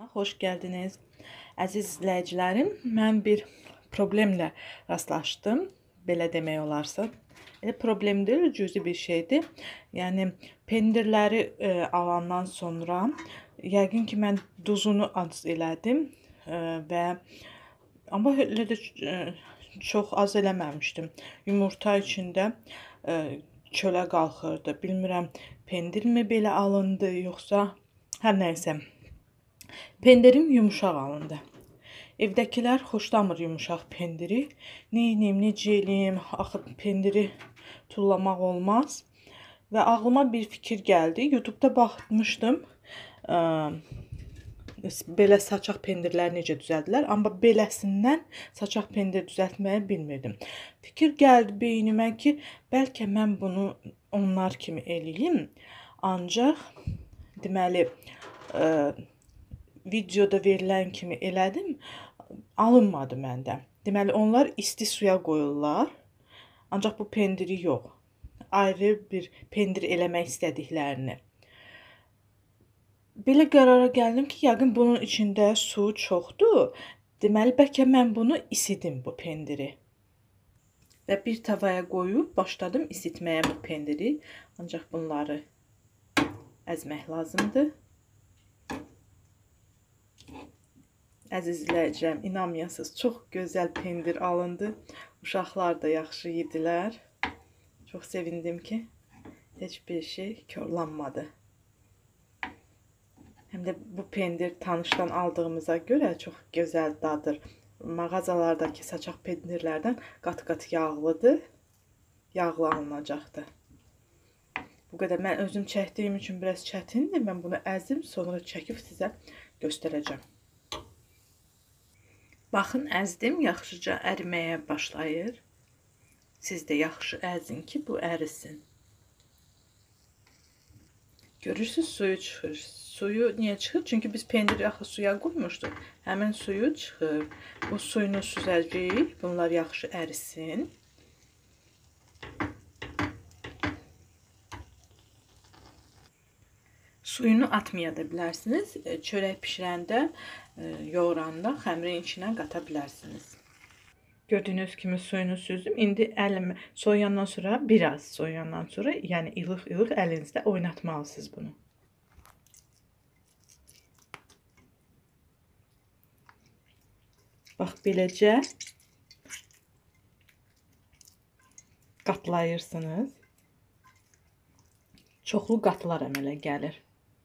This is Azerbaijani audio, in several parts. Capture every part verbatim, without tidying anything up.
Xoş gəldiniz. Əziz izləyicilərim, mən bir problemlə rastlaşdım, belə demək olarsa. Elə problem deyil, cüzi bir şeydir. Yəni pendirləri e, alandan sonra yəqin ki mən duzunu az elədim e, və amma elə də e, çox az eləməmişdim. Yumurta içində e, çölə qalxırdı. Bilmirəm pendirmi belə alındı yoxsa hər nəysə. Pendirim yumuşaq alındı. Evdəkilər xoşlamır yumuşaq pendiri. Neyniyim, necə eləyim, axı pendiri tullamaq olmaz. Və ağlıma bir fikir gəldi. YouTube'da baxmışdım. Ə, belə saçaq pendirlər necə düzəldilər. Amma beləsindən saçaq pendir düzəltməyi bilmirdim. Fikir gəldi beynimə ki, bəlkə mən bunu onlar kimi eləyim. Ancaq deməli, ə, videoda verilən kimi elədim, alınmadı məndə. Deməli, onlar isti suya qoyurlar, ancaq bu pendiri yox. Ayrı bir pendir eləmək istədiklərini. Belə qərara gəldim ki, yəqin bunun içində su çoxdur. Deməli, bəlkə mən bunu isidim, bu pendiri. Və bir tavaya qoyub, başladım isitməyə bu pendiri. Ancaq bunları əzmək lazımdır. Əziz izləyicilərim, inanmayasınız, çox gözəl pendir alındı. Uşaqlar da yaxşı yedilər. Çox sevindim ki, heç bir şey korlanmadı. Həm də bu pendir tanışdan aldığımıza görə çox gözəl dadır. Mağazalardakı saçaq pendirlərdən qat-qat yağlıdır. Yağlı alınacaqdır. Bu qədər mən özüm çəkdiyim üçün biraz çətindir. Mən bunu əzim, sonra çəkib sizə göstərəcəm. Baxın, əzdim, yaxşıca əriməyə başlayır. Siz də yaxşı əzin ki, bu ərisin. Görürsünüz, suyu çıxır. Suyu niyə çıxır? Çünki biz pendiri axı suya qoymuşduq. Həmin suyu çıxır. Bu suyunu süzəcəyik. Bunlar yaxşı ərisin. Suyunu atmaya da bilərsiniz. Çörək pişirəndə, yoğuranda xəmirin içinə qata bilərsiniz. Gördüyünüz kimi suyunu süzdüm. İndi əlim soyuyandan sonra, biraz soyuyandan sonra, yəni ilıq-ilıq əlinizdə oynatmalısınız bunu. Bax, beləcə qatlayırsınız. Çoxlu qatlar əmələ gəlir.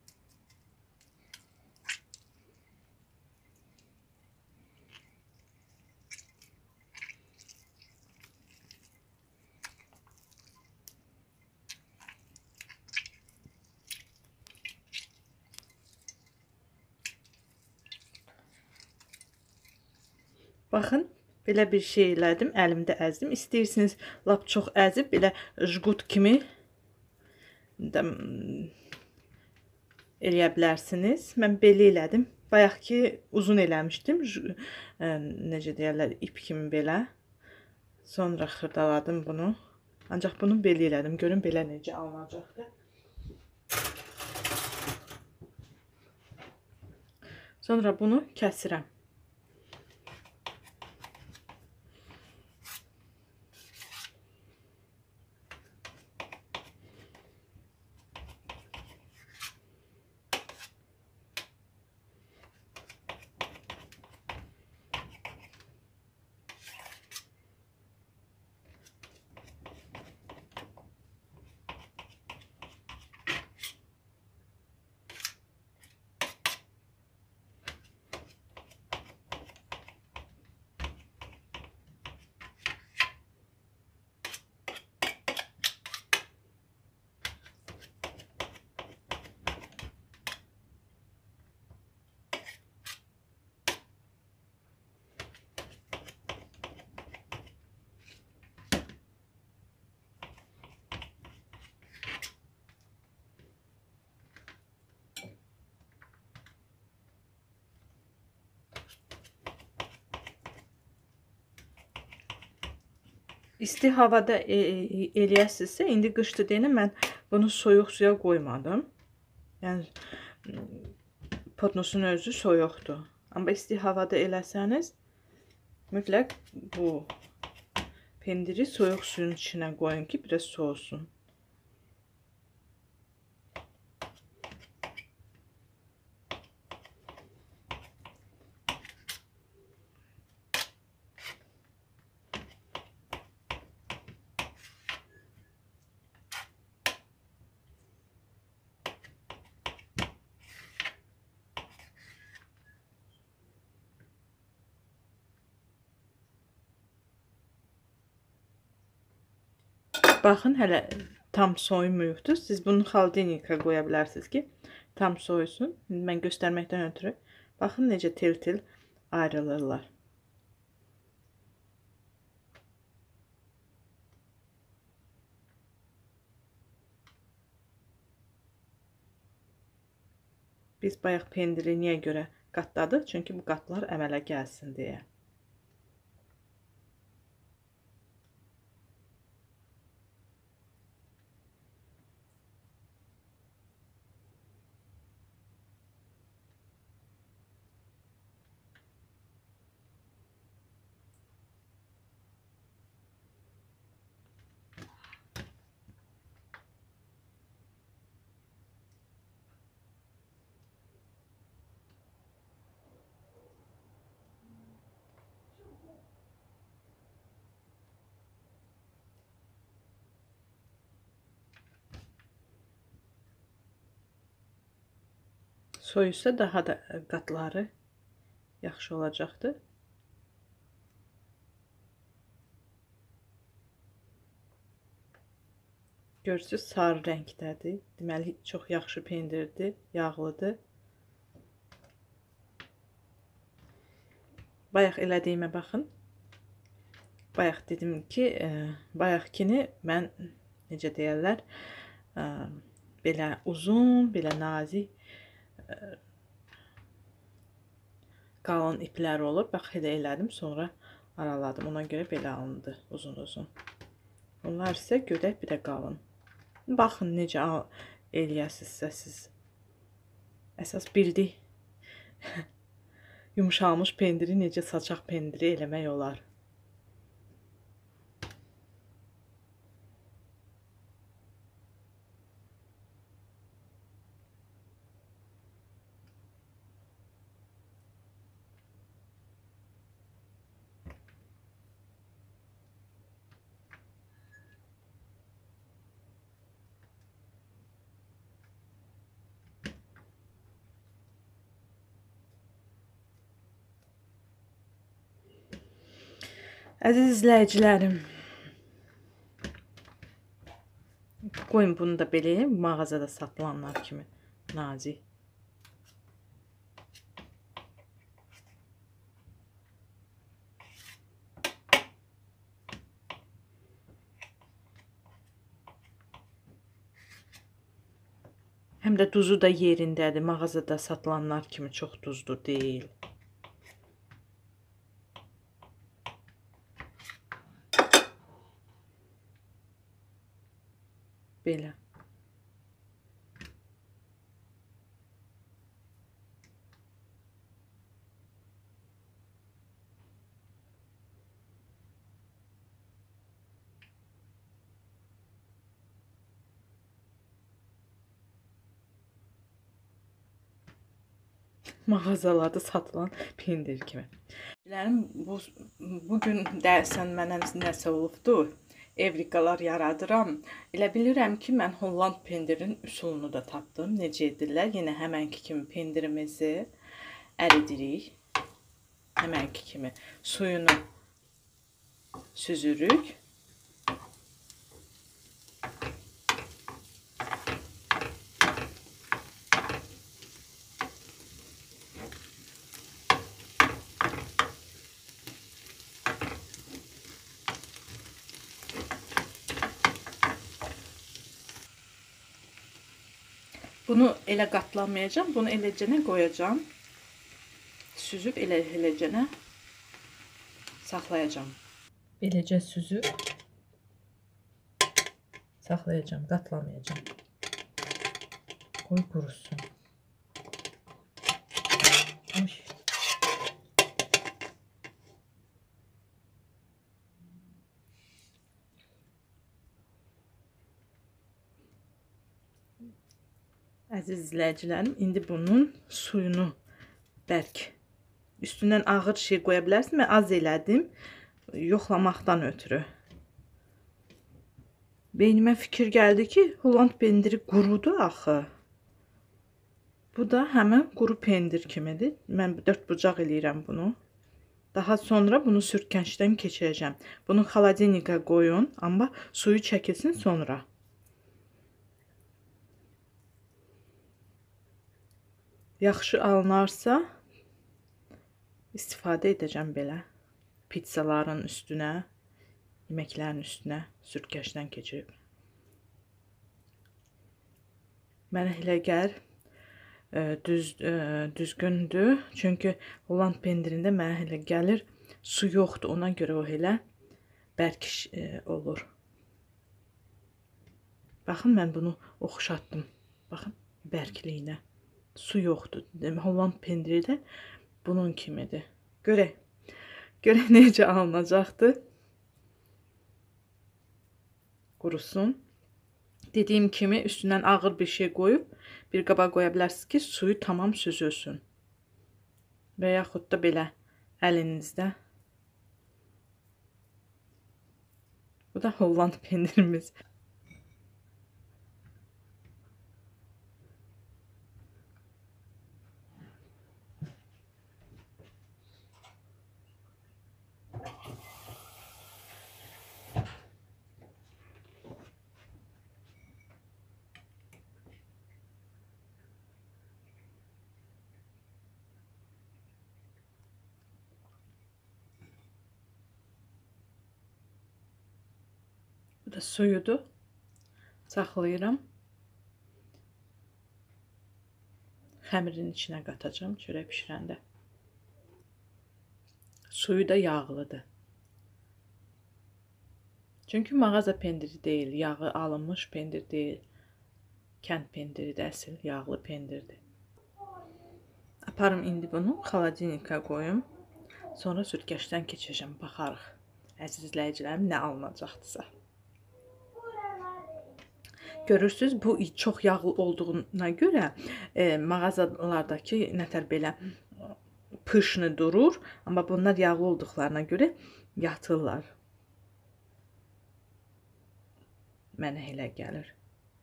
Baxın, belə bir şey elədim, əlimdə əzdim. İstəyirsiniz, lap çox əzib, belə jgut kimi eləyə bilərsiniz. Mən belə elədim. Bayaq ki, uzun eləmişdim. Necə deyərlər, ip kimi belə. Sonra xırdaladım bunu. Ancaq bunu belə elədim. Görün, belə necə alınacaqdır. Sonra bunu kəsirəm. İsti havada e, e, eləyəsinizsə, indi qışdır deyənə mən bunu soyuq suya qoymadım. Yəni podnosun özü soyuqdur. Amma isti havada eləsəniz, mütləq bu pendiri soyuq suyun içinə qoyun ki, biraz soğusun. Baxın, hələ tam soymayıbdır. Siz bunu xaldenika qoya bilərsiniz ki, tam soyusun. Mən göstərməkdən ötürü. Baxın, necə tel-tel ayrılırlar. Biz bayaq pendiri niyə görə qatladıq? Çünki bu qatlar əmələ gəlsin deyə. Soyusa daha da qatları yaxşı olacaqdır. Görürsünüz, sarı rəngdədir. Deməli, çox yaxşı pendirdir, yağlıdır. Bayaq elədiyimə baxın. Bayaq dedim ki, e, bayaqkini mən, necə deyərlər, e, belə uzun, belə nazik, e, qalın iplər olur. Bax, elə elədim, sonra araladım. Ona görə belə alındı, uzun-uzun. Bunlar isə gödək, bir də qalın. Baxın, necə eləyəsizsə siz. Əsas bildik. Yumuşalmış pendiri necə saçaq pendiri eləmək olar. Əziz izləyicilərim, qoyun bunu da belə mağazada satılanlar kimi nazik. Həm də duzu da yerindədir. Mağazada satılanlar kimi çox duzlu deyil. Belə. Mağazalarda satılan pendir kimi. Bu, bugün dərsən mənə nəsə olubdur. Evrikalar yaradıram. Elə bilirəm ki, mən Holland pendirin üsulunu da tapdım. Necə edirlər? Yenə həmənki kimi pendirimizi əridirik. Həmənki kimi suyunu süzürük. Bunu elə qatlamayacağım, bunu eləcənə qoyacağım. Süzüb elə eləcənə saxlayacağım. Beləcə süzüb saxlayacağım, qatlamayacağım. Qoy qurusun. Əziz izləyicilərim, indi bunun suyunu bərk üstündən ağır şey qoya bilərsiniz. Mən az elədim yoxlamaqdan ötürü. Beynimə fikir gəldi ki, Holland pendiri qurudu axı. Bu da həmin quru pendir kimidir. Mən dörd bucaq eləyirəm bunu. Daha sonra bunu sürtkəncdən keçirəcəm. Bunu xaladenikə qoyun, amma suyu çəkilsin sonra. Yaxşı alınarsa istifadə edəcəm belə. Pizzaların üstünə, yeməklərin üstünə sürtkəncdən keçirib. Mənə elə gəlir düz, düzgündür. Çünki Holland pendirində mənə elə gəlir su yoxdur. Ona görə o elə bərk olur. Baxın, mən bunu oxşatdım. Baxın, bərkliyinə. Su yoxdur. Holland pendiri də bunun kimidir. Görək. Görək necə alınacaqdır. Qurusun. Dediyim kimi üstündən ağır bir şey qoyub bir qaba qoya bilərsiniz ki, suyu tamam süzülsün. Və yaxud da belə əlinizdə. Bu da Holland pendirimiz. Bu da suyudur. Saxlayıram. Xəmirin içinə qatacağım çörək bişirəndə. Suyu da yağlıdır. Çünki mağaza pendiri deyil, yağı alınmış pendir deyil. Kənd pendiri də əsl yağlı pendirdir. Aparım indi bunu xaladenikə qoyum. Sonra sürtkəçdən keçəcəm, baxarıq. Əziz izləyicilərim, nə alınacaqdırsa. Görürsünüz, bu çox yağlı olduğuna görə e, mağazalardakı nətər belə pışını durur. Amma bunlar yağlı olduqlarına görə yatırlar. Mənə elə gəlir.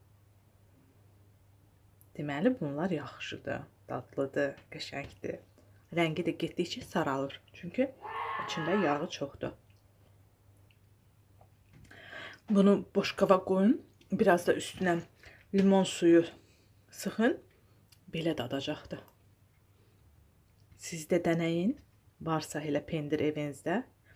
Deməli, bunlar yaxşıdır, dadlıdır, qəşəngdir. Rəngi də getdikcə saralır. Çünki içində yağı çoxdur. Bunu boşqaba qoyun. Biraz da üstünə limon suyu sıxın. Belə dadacaqdır. Siz də dənəyin. Varsa elə pendir evinizdə.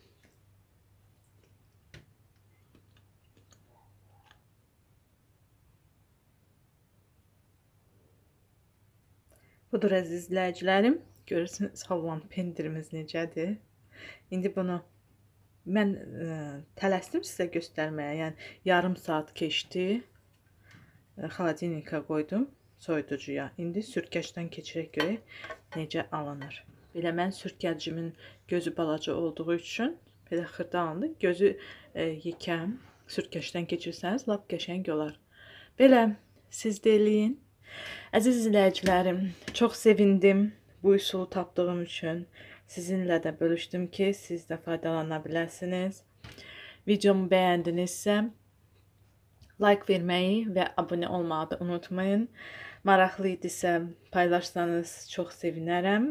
Budur əziz izləyicilərim. Görürsünüz Holland pendirimiz necədir. İndi bunu mən ə, tələsdim sizə göstərməyə. Yəni yarım saat keçdi. Xaladenikə qoydum soyuducuya. İndi sürtkəçdən keçirək görək necə alınır. Belə mən sürtkəcimin gözü balaca olduğu üçün belə xırda alındı. Gözü ə, yekəm sürtkəçdən keçirsəniz lap qəşəng olar. Belə siz də eləyin. Əziz izləyicilərim, çox sevindim bu üsulu tapdığım üçün. Sizinlə də bölüşdüm ki, siz də faydalana biləsiniz. Videomu bəyəndinizsə, like verməyi və abunə olmağı da unutmayın. Maraqlı idisə paylaşsanız çox sevinərəm.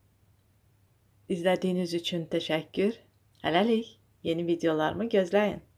İzlədiyiniz üçün təşəkkür. Hələlik yeni videolarımı gözləyin.